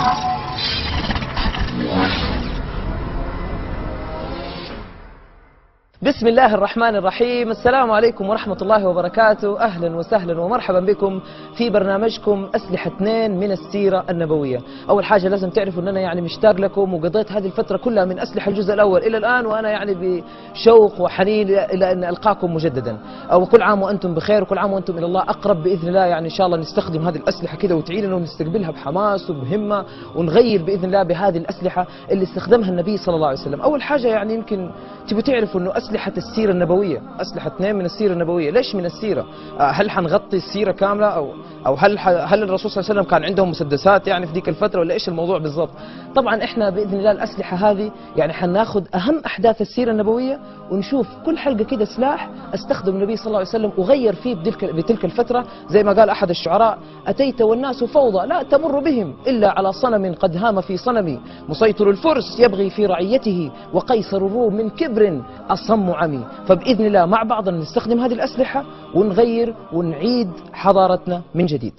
بسم الله الرحمن الرحيم. السلام عليكم ورحمة الله وبركاته. أهلا وسهلا ومرحبا بكم في برنامجكم أسلحة 2 من السيرة النبوية. أول حاجة لازم تعرفوا أن أنا يعني مشتاق لكم، وقضيت هذه الفترة كلها من أسلحة الجزء الأول إلى الآن وأنا يعني بشوق وحنين إلى أن ألقاكم مجددا. وكل عام وأنتم بخير، وكل عام وأنتم إلى الله أقرب بإذن الله. يعني إن شاء الله نستخدم هذه الأسلحة كده وتعيننا ونستقبلها بحماس وبهمة، ونغير بإذن الله بهذه الأسلحة اللي استخدمها النبي صلى الله عليه وسلم. أول حاجة يعني يمكن تبوا تعرفوا أنه أسلحة السيرة النبوية، أسلحة 2 من السيرة النبوية. ليش من السيرة؟ هل حنغطي السيرة كاملة أو هل الرسول صلى الله عليه وسلم كان عندهم مسدسات يعني في ذيك الفترة، ولا إيش الموضوع بالضبط؟ طبعا إحنا بإذن الله الأسلحة هذه يعني حناخذ أهم أحداث السيرة النبوية ونشوف كل حلقة كده سلاح استخدم النبي صلى الله عليه وسلم وغير فيه بتلك الفترة. زي ما قال أحد الشعراء: أتيت والناس فوضى لا تمر بهم إلا على صنم قد هام في صنمي، مسيطر الفرس يبغي في رعيته وقيصر الروم من كبر أصم عمي. فبإذن الله مع بعضنا نستخدم هذه الأسلحة ونغير ونعيد حضارتنا من جديد.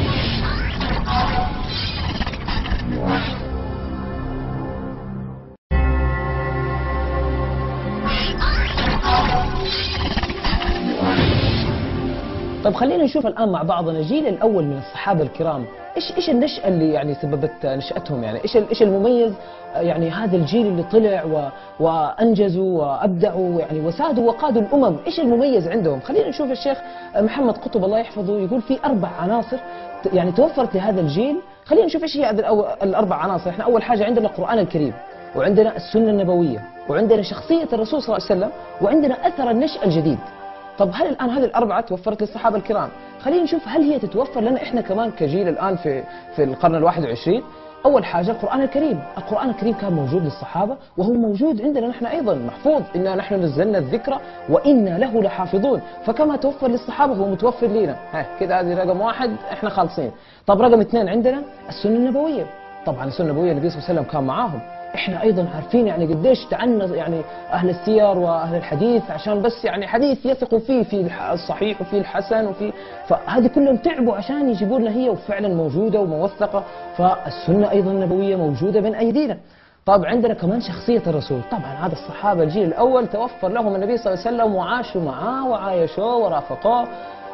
طيب خلينا نشوف الآن مع بعضنا الجيل الأول من الصحابة الكرام، إيش النشأة اللي يعني سببت نشأتهم، يعني إيش المميز يعني هذا الجيل اللي طلع وأنجزوا وأبدعوا يعني وسادوا وقادوا الأمم. إيش المميز عندهم؟ خلينا نشوف الشيخ محمد قطب الله يحفظه يقول في 4 عناصر يعني توفرت لهذا الجيل. خلينا نشوف إيش هي ال4 عناصر. إحنا أول حاجة عندنا القرآن الكريم، وعندنا السنة النبوية، وعندنا شخصية الرسول صلى الله عليه وسلم، وعندنا أثر النشأ الجديد. طب هل الآن هذه ال4 توفرت للصحابة الكرام؟ خلينا نشوف هل هي تتوفر لنا إحنا كمان كجيل الآن في القرن ال21. أول حاجة القرآن الكريم. القرآن الكريم كان موجود للصحابة وهو موجود عندنا نحن أيضا محفوظ. إنا نحن نزلنا الذكر وإنا له لحافظون. فكما توفر للصحابة هو متوفر لنا. كده هذه رقم 1 إحنا خالصين. طب رقم 2 عندنا السنة النبوية. طبعا السنة النبوية النبي صلى الله عليه وسلم كان معاهم. احنا ايضا عارفين يعني قديش تعنى يعني اهل السير واهل الحديث عشان بس يعني حديث يثقوا فيه في الصحيح وفي الحسن فهذه كلهم تعبوا عشان يجيبوا لنا هي، وفعلا موجوده وموثقه. فالسنه ايضا النبويه موجوده بين ايدينا. طب عندنا كمان شخصيه الرسول. طبعا هذا الصحابه الجيل الاول توفر لهم النبي صلى الله عليه وسلم وعاشوا معاه وعايشوه ورافقوه.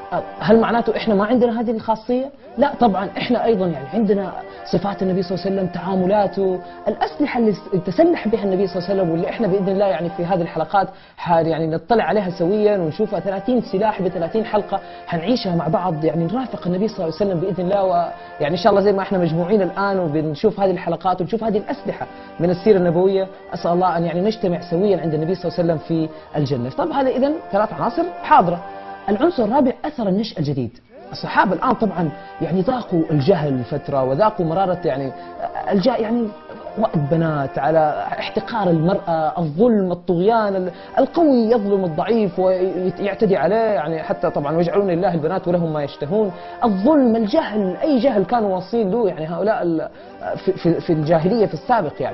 هل معناته احنا ما عندنا هذه الخاصيه؟ لا طبعا احنا ايضا يعني عندنا صفات النبي صلى الله عليه وسلم، تعاملاته، الاسلحه اللي تسلح بها النبي صلى الله عليه وسلم، واللي احنا باذن الله يعني في هذه الحلقات يعني نطلع عليها سويا ونشوفها 30 سلاح ب30 حلقه حنعيشها مع بعض، يعني نرافق النبي صلى الله عليه وسلم باذن الله. ويعني ان شاء الله زي ما احنا مجموعين الان وبنشوف هذه الحلقات ونشوف هذه الاسلحه من السيره النبويه، اسال الله ان يعني نجتمع سويا عند النبي صلى الله عليه وسلم في الجنه. طب هذا اذا 3 عناصر حاضره. العنصر الرابع اثر النشأ الجديد. الصحابه الان طبعا يعني ذاقوا الجهل فتره وذاقوا مراره يعني يعني وقت بنات، على احتقار المراه، الظلم، الطغيان، القوي يظلم الضعيف ويعتدي عليه، يعني حتى طبعا ويجعلون لله البنات ولهم ما يشتهون، الظلم، الجهل، اي جهل كانوا واصلين له يعني هؤلاء في الجاهليه في السابق يعني.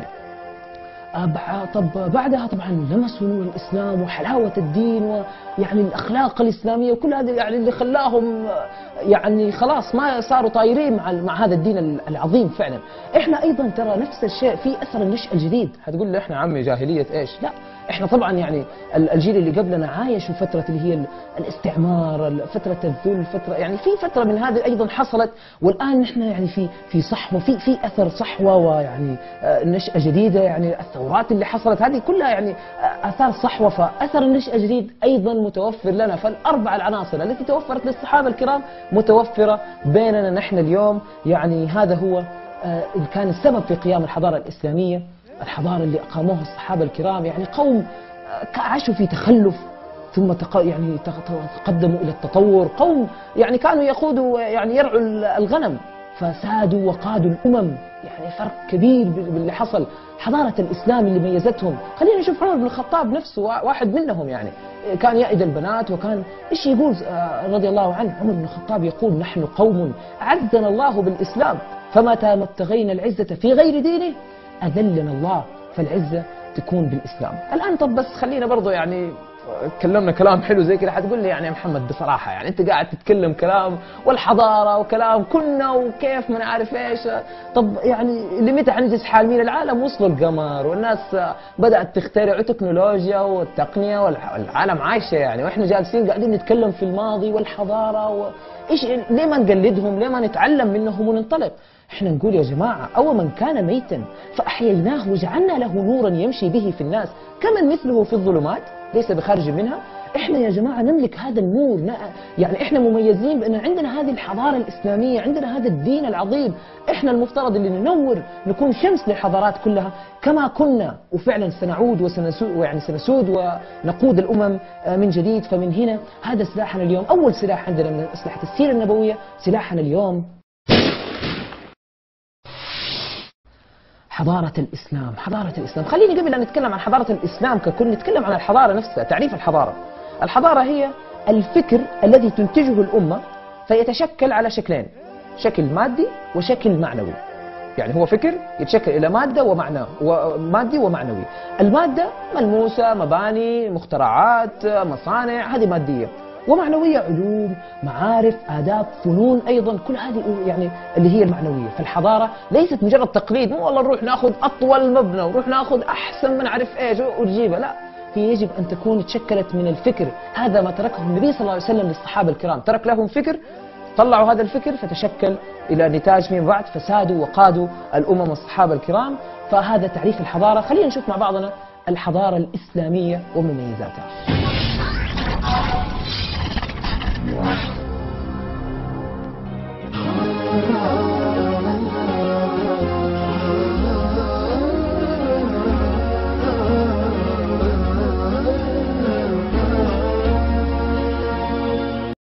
طب بعدها طبعا لمسوا نور الإسلام وحلاوة الدين ويعني الأخلاق الإسلامية وكل هذا يعني اللي خلاهم يعني خلاص ما صاروا طايرين مع هذا الدين العظيم فعلا. احنا أيضا ترى نفس الشيء في أثر النشأ الجديد. هتقول لي احنا عمي جاهلية ايش؟ لا احنا طبعا يعني الجيل اللي قبلنا عايشوا فترة اللي هي الاستعمار، فترة الذل، فترة يعني في فترة من هذه أيضا حصلت، والآن نحن يعني في صحوة، في أثر صحوة ويعني نشأة جديدة، يعني الثورات اللي حصلت هذه كلها يعني آثار صحوة. فأثر النشأة الجديد أيضا متوفر لنا. فال4 العناصر التي توفرت للصحابة الكرام متوفرة بيننا نحن اليوم. يعني هذا هو كان السبب في قيام الحضارة الإسلامية، الحضارة اللي أقاموها الصحابة الكرام. يعني قوم عاشوا في تخلف ثم يعني تقدموا إلى التطور، قوم يعني كانوا يقودوا يعني يرعوا الغنم فسادوا وقادوا الأمم. يعني فرق كبير باللي حصل. حضارة الإسلام اللي ميزتهم، خلينا نشوف عمر بن الخطاب نفسه واحد منهم، يعني كان يأيد البنات وكان إيش يقول رضي الله عنه. عمر بن الخطاب يقول نحن قوم أعزنا الله بالإسلام فمتى ما ابتغينا العزة في غير دينه أذلنا الله، فالعزة تكون بالإسلام. الآن طب بس خلينا برضو يعني تكلمنا كلام حلو زي كذا حتقول لي يعني يا محمد بصراحه يعني انت قاعد تتكلم كلام والحضاره وكلام كنا وكيف ما نعرف ايش. طب يعني لمتى حنجلس حالمين؟ العالم وصلوا القمر والناس بدات تخترع تكنولوجيا والتقنيه والعالم عايشه يعني، واحنا جالسين قاعدين نتكلم في الماضي والحضاره ايش. ليه ما نقلدهم؟ ليه ما نتعلم منهم وننطلق؟ احنا نقول يا جماعة أو من كان ميتا فأحييناه وجعلنا له نورا يمشي به في الناس كمن مثله في الظلمات ليس بخارج منها. احنا يا جماعة نملك هذا النور، يعني احنا مميزين بأن عندنا هذه الحضارة الإسلامية، عندنا هذا الدين العظيم. احنا المفترض اللي ننور، نكون شمس للحضارات كلها كما كنا، وفعلا سنعود سنسود ونقود الأمم من جديد. فمن هنا هذا سلاحنا اليوم، أول سلاح عندنا من أسلحة السيرة النبوية، سلاحنا اليوم حضارة الإسلام. حضارة الإسلام، خليني قبل أن نتكلم عن حضارة الإسلام ككل نتكلم عن الحضارة نفسها. تعريف الحضارة: الحضارة هي الفكر الذي تنتجه الأمة فيتشكل على شكلين، شكل مادي وشكل معنوي. يعني هو فكر يتشكل إلى مادة مادي ومعنوي. المادة ملموسة، مباني، مخترعات، مصانع، هذه مادية. ومعنوية علوم، معارف، آداب، فنون أيضا، كل هذه يعني اللي هي المعنوية. فالحضارة ليست مجرد تقليد، مو والله نروح ناخذ أطول مبنى ونروح ناخذ أحسن ما نعرف إيش ونجيبها، لا، هي يجب أن تكون تشكلت من الفكر. هذا ما تركه النبي صلى الله عليه وسلم للصحابة الكرام، ترك لهم فكر، طلعوا هذا الفكر فتشكل إلى نتاج فيما بعد فسادوا وقادوا الأمم الصحابة الكرام. فهذا تعريف الحضارة. خلينا نشوف مع بعضنا الحضارة الإسلامية ومميزاتها.